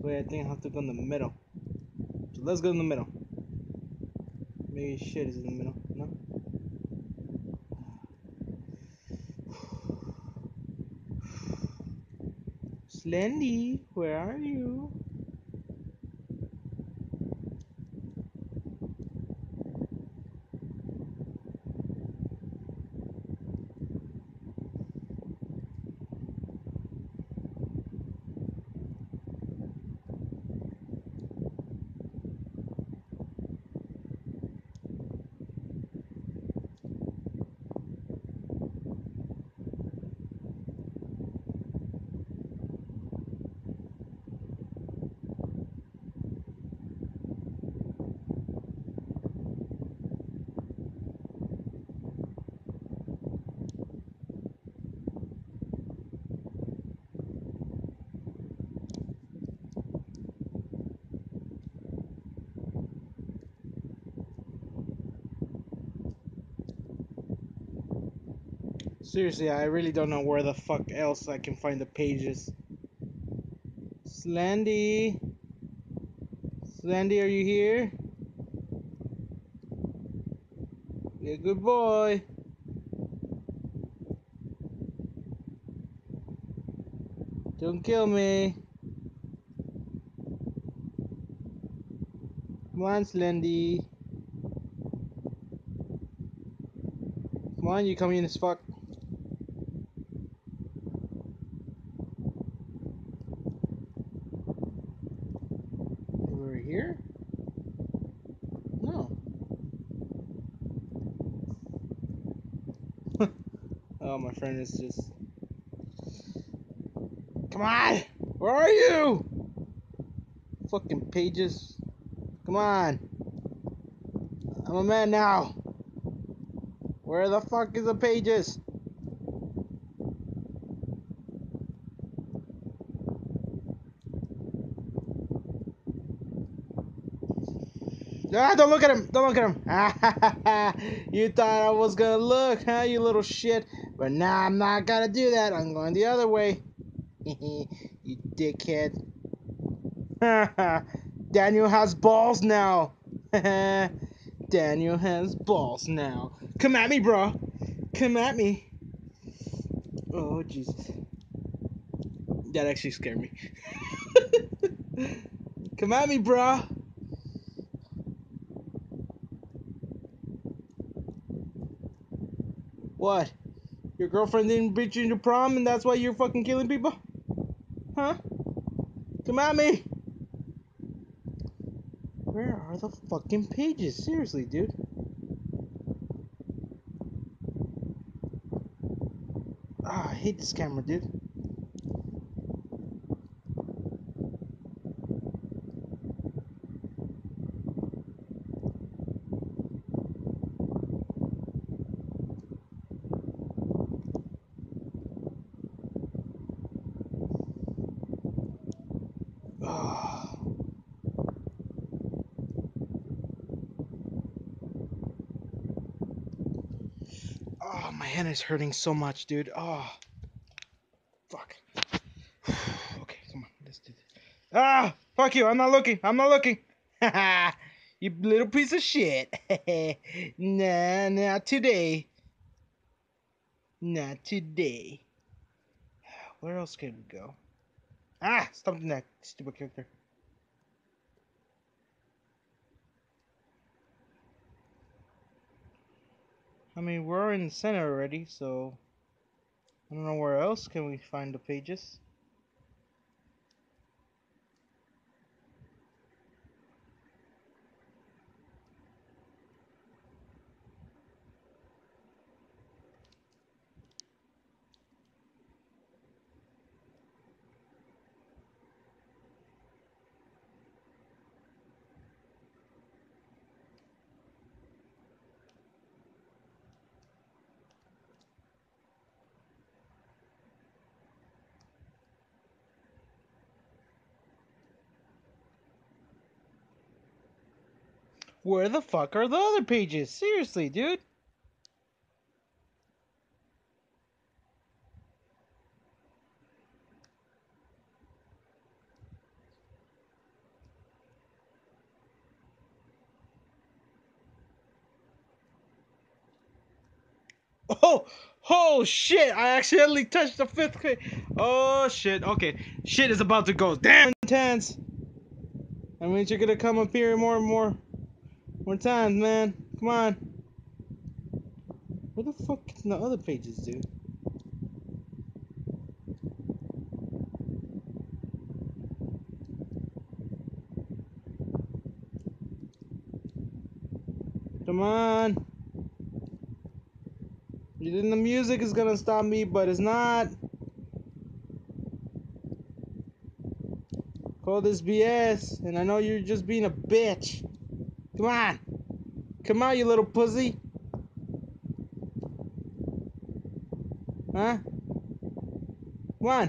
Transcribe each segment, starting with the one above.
Wait, I think I have to go in the middle. So let's go in the middle. Maybe shit is in the middle. No? Slendy, where are you? Seriously, I really don't know where the fuck else I can find the pages. Slendy? Slendy, are you here? Be a good boy. Don't kill me. Come on, Slendy. Come on, you communist fuck. Over here? No. Oh, my friend is just... Come on! Where are you? Fucking pages. Come on. I'm a man now. Where the fuck is the pages? Ah, don't look at him! Don't look at him! You thought I was gonna look, huh, you little shit? But now I'm not gonna do that. I'm going the other way. You dickhead. Daniel has balls now. Daniel has balls now. Come at me, bro. Come at me. Oh, Jesus. That actually scared me. Come at me, bro. What? Your girlfriend didn't beat you to prom and that's why you're fucking killing people? Huh? Come at me. Where are the fucking pages? Seriously, dude. Ah, I hate this camera, dude. Oh. Oh, my hand is hurting so much, dude. Oh. Fuck. Okay, come on. Let's do this. Ah! Fuck you. I'm not looking. I'm not looking. Haha. You little piece of shit. Nah, not today. Not today. Where else can we go? Ah! Stop doing that, stupid character. I mean, we're in the center already, so... I don't know where else can we find the pages. Where the fuck are the other pages? Seriously, dude. Oh shit! I accidentally touched the 5th grade. Oh shit! Okay, shit is about to go damn intense. I mean, you're gonna come up here more and more times, man. Come on. Where the fuck can the other pages do? Come on. You think the music is gonna stop me, but it's not. Call this BS, and I know you're just being a bitch. Come on. Come on, you little pussy. Huh? Come on.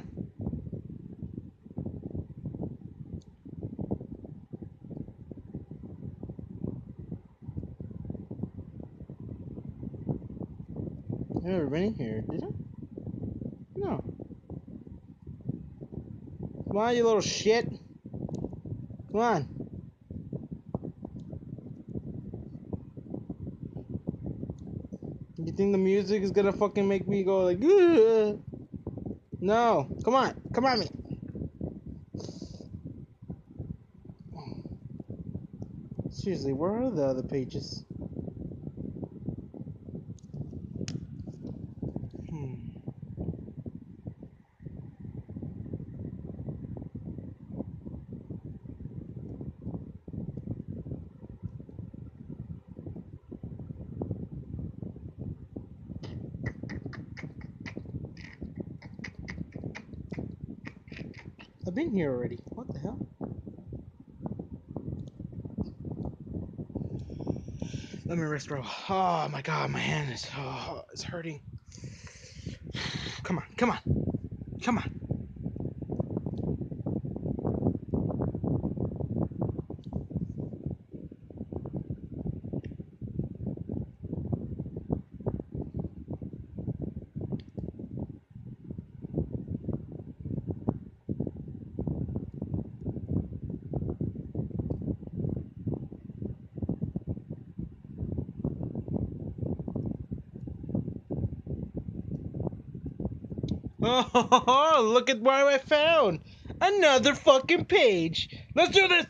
I never been in here, did I? No. Come on, you little shit. Come on. You think the music is gonna fucking make me go like, ugh? No. Come on. Come on me. Seriously, where are the other pages? I've been here already. What the hell? Let me rest, bro. Oh my god, my hand is it's hurting. Come on, come on, come on. Oh, look at what I found! Another fucking page. Let's do this.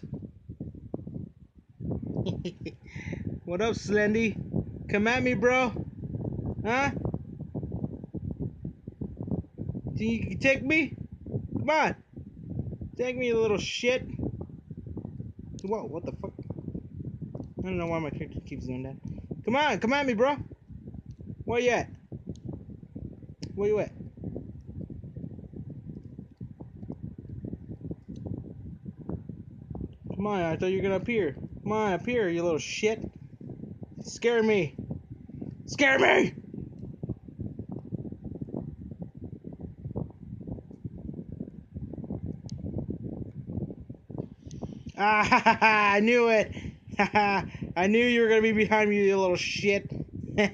What up, Slendy? Come at me, bro. Huh? Think you can take me? Come on. Take me, you little shit. Whoa, what the fuck? I don't know why my character keeps doing that. Come on, come at me, bro. Where you at? Where you at? Come on, I thought you were gonna appear. Come on, appear, you little shit. Scare me. Scare me! Ah, ha, ha, ha, I knew it. Ha, ha. I knew you were gonna be behind me, you little shit. You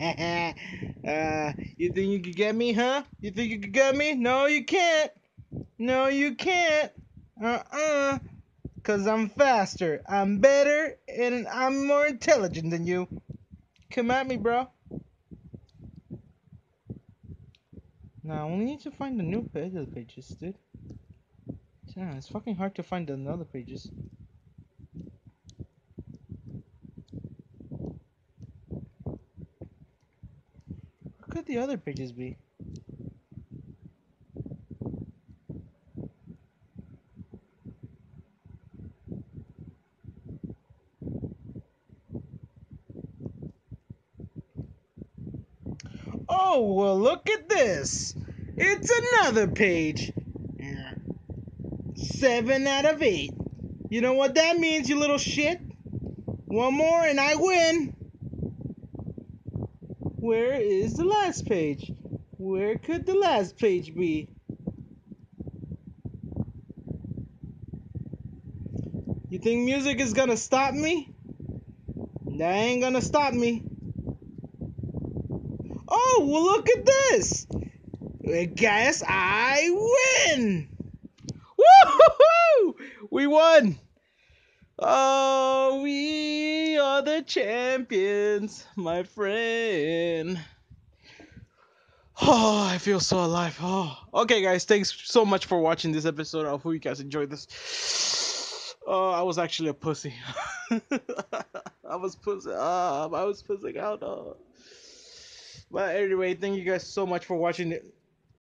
think you could get me, huh? You think you could get me? No, you can't. No, you can't. Cause I'm faster, I'm better, and I'm more intelligent than you. Come at me, bro. Now, we need to find the new pages, dude. Yeah, it's fucking hard to find the other pages. What could the other pages be? Oh, well, look at this. It's another page. 7 out of 8. You know what that means, you little shit? One more and I win. Where is the last page? Where could the last page be? You think music is gonna stop me? That ain't gonna stop me. Oh, well, look at this. I guess I win. Woo-hoo-hoo! We won. Oh, we are the champions, my friend. Oh, I feel so alive. Oh, okay, guys. Thanks so much for watching this episode. I hope you guys enjoyed this. Oh, I was actually a pussy. I was pussy. I was pussing out. But anyway, thank you guys so much for watching it.